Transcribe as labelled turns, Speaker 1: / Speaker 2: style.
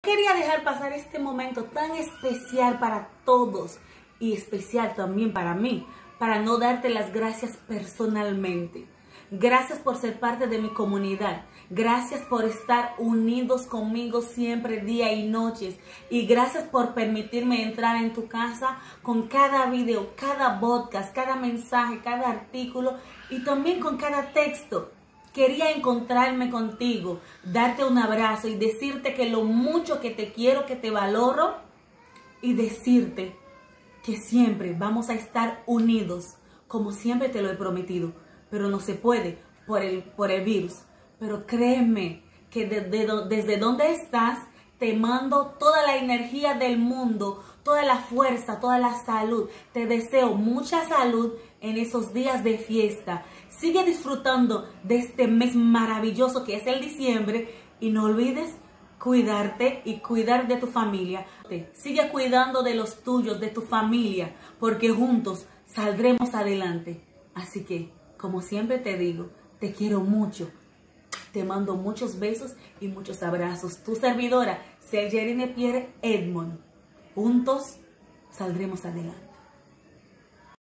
Speaker 1: quería dejar pasar este momento tan especial para todos y especial también para mí, para no darte las gracias personalmente. Gracias por ser parte de mi comunidad. Gracias por estar unidos conmigo siempre, día y noches. Y gracias por permitirme entrar en tu casa con cada video, cada podcast, cada mensaje, cada artículo y también con cada texto. Quería encontrarme contigo, darte un abrazo y decirte que lo mucho que te quiero, que te valoro y decirte que siempre vamos a estar unidos, como siempre te lo he prometido, pero no se puede por el virus. Pero créeme que desde donde estás, te mando toda la energía del mundo, toda la fuerza, toda la salud. Te deseo mucha salud en esos días de fiesta. Sigue disfrutando de este mes maravilloso que es el diciembre y no olvides cuidarte y cuidar de tu familia. Sigue cuidando de los tuyos, de tu familia, porque juntos saldremos adelante. Así que, como siempre te digo, te quiero mucho. Te mando muchos besos y muchos abrazos. Tu servidora, Sergerine Pierre Edmond. Juntos saldremos adelante.